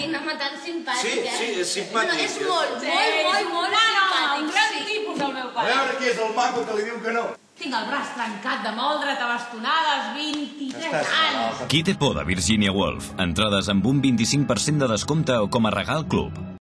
un home tan simpàtic, eh? Sí, és simpàtic. És molt simpàtic. Un gran tipus, el meu A pare. veure qui és el maco que li diu que no. Tinc el braç trencat de moldre't a bastonades, 23 anys. Qui té por de Virginia Woolf? Entrades amb un 25% de descompte o com a regal club.